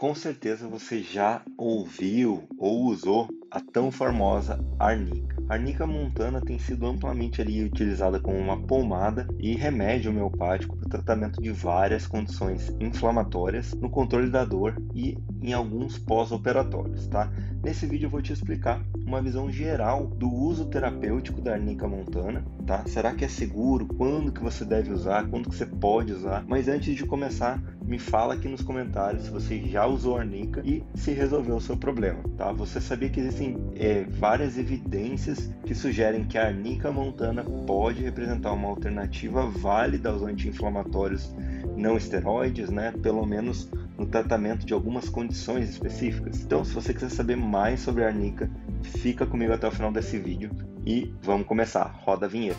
Com certeza você já ouviu ou usou a tão famosa arnica. A arnica montana tem sido amplamente utilizada como uma pomada e remédio homeopático para o tratamento de várias condições inflamatórias, no controle da dor e em alguns pós-operatórios, tá? Nesse vídeo eu vou te explicar uma visão geral do uso terapêutico da arnica montana, tá? Será que é seguro? Quando que você deve usar? Quando que você pode usar? Mas antes de começar, me fala aqui nos comentários se você já usou arnica e se resolveu o seu problema, tá? Você sabia que existem várias evidências que sugerem que a arnica montana pode representar uma alternativa válida aos anti-inflamatórios não esteroides, né? Pelo menos no tratamento de algumas condições específicas. Então, se você quiser saber mais sobre a arnica, fica comigo até o final desse vídeo e vamos começar. Roda a vinheta.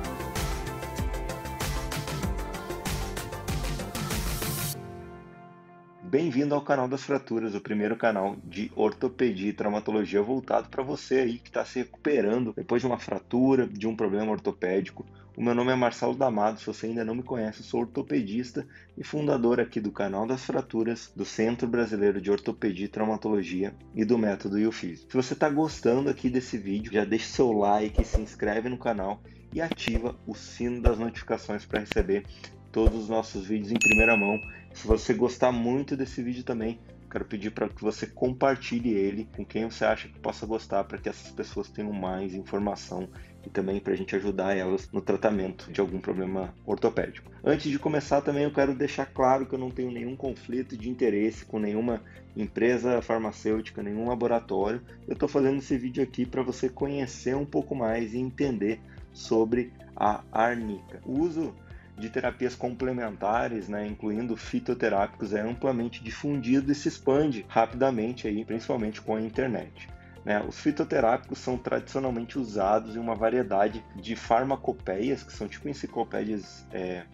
Bem-vindo ao canal das fraturas, o primeiro canal de ortopedia e traumatologia voltado para você aí que está se recuperando depois de uma fratura, de um problema ortopédico. O meu nome é Marcelo D'Amato, se você ainda não me conhece, eu sou ortopedista e fundador aqui do canal das fraturas, do Centro Brasileiro de Ortopedia e Traumatologia e do Método YouFisio. Se você está gostando aqui desse vídeo, já deixa seu like, se inscreve no canal e ativa o sino das notificações para receber todos os nossos vídeos em primeira mão. Se você gostar muito desse vídeo também, quero pedir para que você compartilhe ele com quem você acha que possa gostar, para que essas pessoas tenham mais informação e também para a gente ajudar elas no tratamento de algum problema ortopédico. Antes de começar também eu quero deixar claro que eu não tenho nenhum conflito de interesse com nenhuma empresa farmacêutica, nenhum laboratório. Eu estou fazendo esse vídeo aqui para você conhecer um pouco mais e entender sobre a arnica. O uso de terapias complementares, né, incluindo fitoterápicos, é amplamente difundido e se expande rapidamente, aí, principalmente com a internet. Né? Os fitoterápicos são tradicionalmente usados em uma variedade de farmacopeias, que são tipo enciclopédias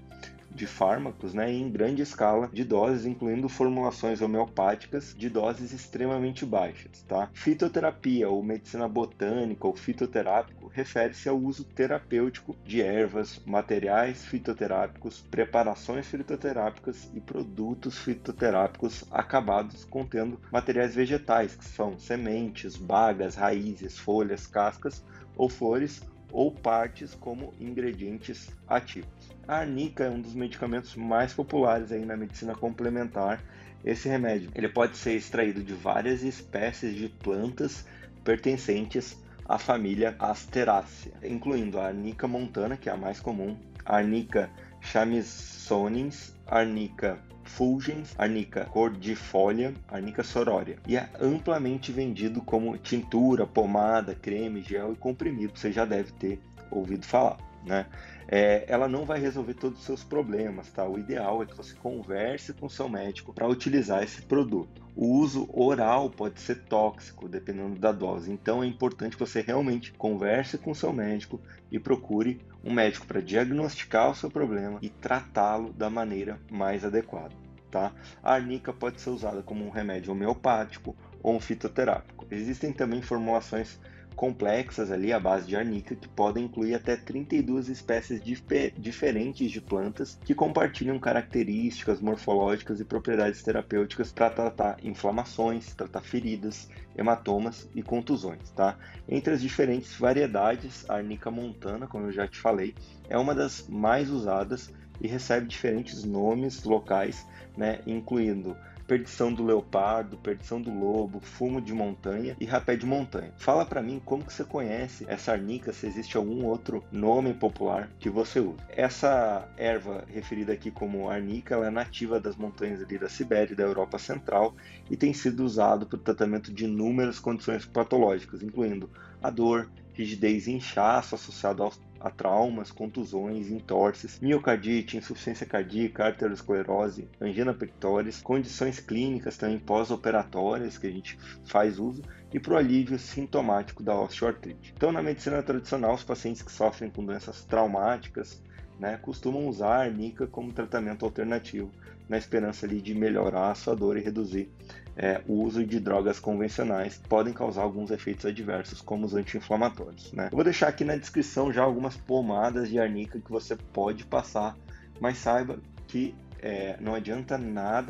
de fármacos, né, em grande escala de doses, incluindo formulações homeopáticas de doses extremamente baixas. Tá? Fitoterapia ou medicina botânica ou fitoterápico refere-se ao uso terapêutico de ervas, materiais fitoterápicos, preparações fitoterápicas e produtos fitoterápicos acabados contendo materiais vegetais, que são sementes, bagas, raízes, folhas, cascas ou flores, ou partes como ingredientes ativos. A arnica é um dos medicamentos mais populares aí na medicina complementar. Esse remédio ele pode ser extraído de várias espécies de plantas pertencentes à família Asteraceae, incluindo a arnica montana, que é a mais comum, a arnica chamisonensis, arnica fulgens, arnica cordifolia, arnica sororia, e é amplamente vendido como tintura, pomada, creme, gel e comprimido. Você já deve ter ouvido falar, né? Ela não vai resolver todos os seus problemas, tá? O ideal é que você converse com seu médico para utilizar esse produto. O uso oral pode ser tóxico, dependendo da dose, então é importante que você realmente converse com seu médico e procure um médico para diagnosticar o seu problema e tratá-lo da maneira mais adequada. Tá? A arnica pode ser usada como um remédio homeopático ou um fitoterápico. Existem também formulações complexas ali à base de arnica que podem incluir até 32 espécies diferentes de plantas que compartilham características morfológicas e propriedades terapêuticas para tratar inflamações, tratar feridas, hematomas e contusões. Tá? Entre as diferentes variedades, a arnica montana, como eu já te falei, é uma das mais usadas e recebe diferentes nomes locais, né, incluindo perdição do leopardo, perdição do lobo, fumo de montanha e rapé de montanha. Fala para mim como que você conhece essa arnica, se existe algum outro nome popular que você usa. Essa erva referida aqui como arnica, ela é nativa das montanhas ali da Sibéria e da Europa Central e tem sido usado para o tratamento de inúmeras condições patológicas, incluindo a dor, rigidez e inchaço associado a traumas, contusões, entorses, miocardite, insuficiência cardíaca, arteriosclerose, angina pectoris, condições clínicas também pós-operatórias que a gente faz uso e para o alívio sintomático da osteoartrite. Então, na medicina tradicional, os pacientes que sofrem com doenças traumáticas, né, costumam usar a arnica como tratamento alternativo, na esperança ali de melhorar a sua dor e reduzir o uso de drogas convencionais que podem causar alguns efeitos adversos, como os anti-inflamatórios. Né? Eu vou deixar aqui na descrição já algumas pomadas de arnica que você pode passar, mas saiba que não adianta nada se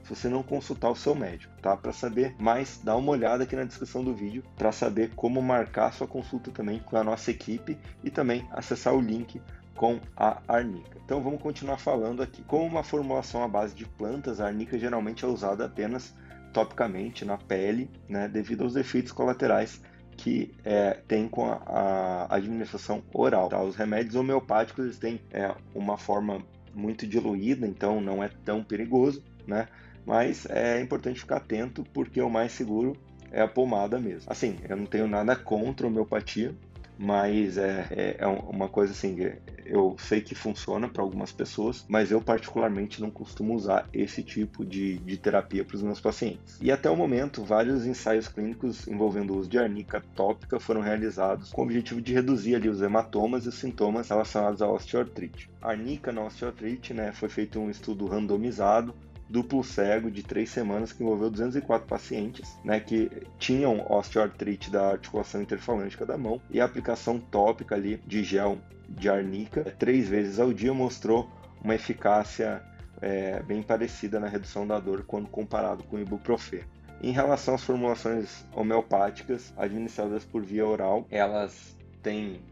se você não consultar o seu médico, tá? Para saber mais, dá uma olhada aqui na descrição do vídeo para saber como marcar sua consulta também com a nossa equipe e também acessar o link com a arnica. Então vamos continuar falando aqui. Como uma formulação à base de plantas, a arnica geralmente é usada apenas topicamente na pele, né, devido aos efeitos colaterais que tem com a administração oral. Tá? Os remédios homeopáticos eles têm uma forma muito diluída, então não é tão perigoso, né? Mas é importante ficar atento porque o mais seguro é a pomada mesmo. Assim, eu não tenho nada contra a homeopatia, mas é uma coisa assim, eu sei que funciona para algumas pessoas, mas eu particularmente não costumo usar esse tipo de terapia para os meus pacientes. E até o momento, vários ensaios clínicos envolvendo o uso de arnica tópica foram realizados com o objetivo de reduzir ali os hematomas e os sintomas relacionados à osteoartrite. A arnica na osteoartrite, né, foi feito um estudo randomizado, duplo cego de 3 semanas que envolveu 204 pacientes, né, que tinham osteoartrite da articulação interfalângica da mão, e a aplicação tópica ali de gel de arnica 3 vezes ao dia mostrou uma eficácia bem parecida na redução da dor quando comparado com o ibuprofeno. Em relação às formulações homeopáticas administradas por via oral, elas têm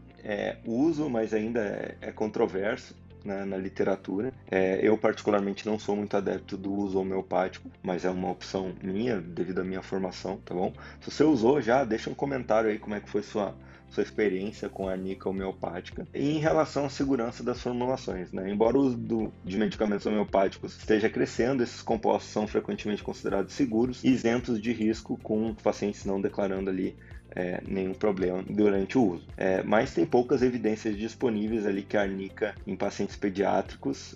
uso, mas ainda é controverso na literatura. Eu particularmente não sou muito adepto do uso homeopático, mas é uma opção minha devido à minha formação, tá bom? Se você usou já, deixa um comentário aí como é que foi sua experiência com a arnica homeopática. E em relação à segurança das formulações, né? Embora o uso de medicamentos homeopáticos esteja crescendo, esses compostos são frequentemente considerados seguros e isentos de risco, com os pacientes não declarando ali nenhum problema durante o uso. Mas tem poucas evidências disponíveis ali que a arnica em pacientes pediátricos,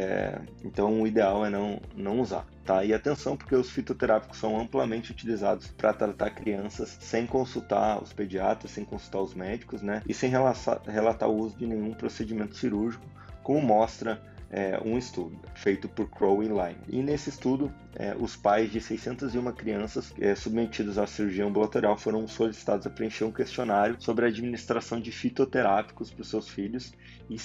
então o ideal é não usar. Tá? E atenção, porque os fitoterápicos são amplamente utilizados para tratar crianças sem consultar os pediatras, sem consultar os médicos, né? E sem relatar o uso de nenhum procedimento cirúrgico, como mostra um estudo feito por Crow e Line. E nesse estudo, os pais de 601 crianças submetidos à cirurgia ambulatorial foram solicitados a preencher um questionário sobre a administração de fitoterápicos para os seus filhos, e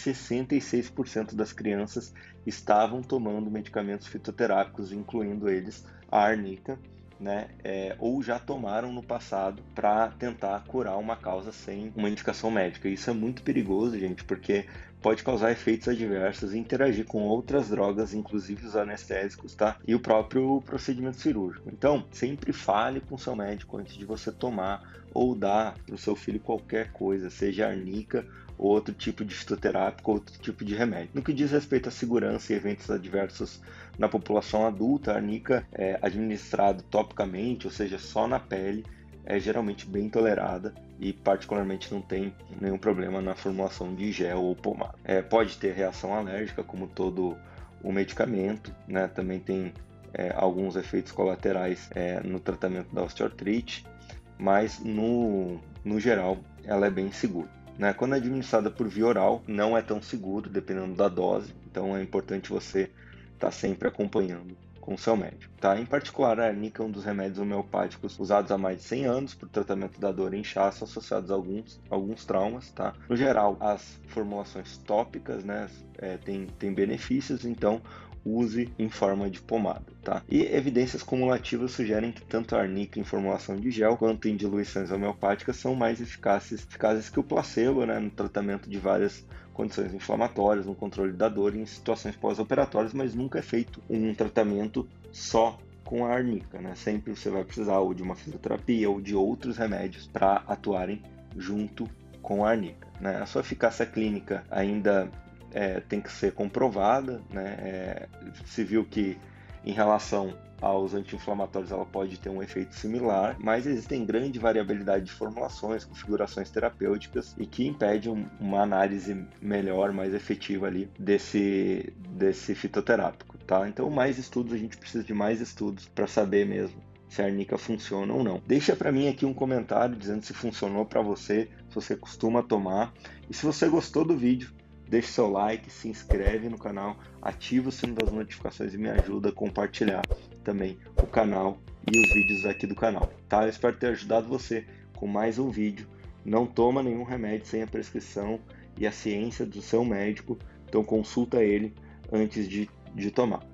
66% das crianças estavam tomando medicamentos fitoterápicos, incluindo eles a arnica, né, ou já tomaram no passado para tentar curar uma causa sem uma indicação médica. Isso é muito perigoso, gente, porque pode causar efeitos adversos e interagir com outras drogas, inclusive os anestésicos, tá? E o próprio procedimento cirúrgico. Então, sempre fale com seu médico antes de você tomar ou dar para o seu filho qualquer coisa, seja arnica ou outro tipo de fitoterápico, outro tipo de remédio. No que diz respeito à segurança e eventos adversos na população adulta, a arnica administrado topicamente, ou seja, só na pele, é geralmente bem tolerada e particularmente não tem nenhum problema na formulação de gel ou pomada. Pode ter reação alérgica, como todo o medicamento, né? Também tem alguns efeitos colaterais no tratamento da osteoartrite, mas no geral ela é bem segura. Né? Quando é administrada por via oral, não é tão seguro, dependendo da dose, então é importante você estar sempre acompanhando com o seu médico. Tá? Em particular, a arnica é um dos remédios homeopáticos usados há mais de 100 anos para o tratamento da dor e inchaço associados a alguns traumas. Tá? No geral, as formulações tópicas, né, têm benefícios, então use em forma de pomada, tá? E evidências cumulativas sugerem que tanto a arnica em formulação de gel quanto em diluições homeopáticas são mais eficazes que o placebo, né, no tratamento de várias condições inflamatórias, no controle da dor e em situações pós-operatórias, mas nunca é feito um tratamento só com a arnica, né? Sempre você vai precisar ou de uma fisioterapia ou de outros remédios para atuarem junto com a arnica, né? A sua eficácia clínica ainda tem que ser comprovada, né? Se viu que em relação aos anti-inflamatórios ela pode ter um efeito similar, mas existem grande variabilidade de formulações, configurações terapêuticas e que impede uma análise melhor, mais efetiva ali desse fitoterápico, tá? Então mais estudos, a gente precisa de mais estudos para saber mesmo se a arnica funciona ou não. Deixa para mim aqui um comentário dizendo se funcionou para você, se você costuma tomar, e se você gostou do vídeo, deixe seu like, se inscreve no canal, ativa o sino das notificações e me ajuda a compartilhar também o canal e os vídeos aqui do canal, tá? Eu espero ter ajudado você com mais um vídeo. Não toma nenhum remédio sem a prescrição e a ciência do seu médico, então consulta ele antes de tomar.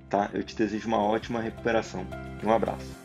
tá? Eu te desejo uma ótima recuperação. Um abraço.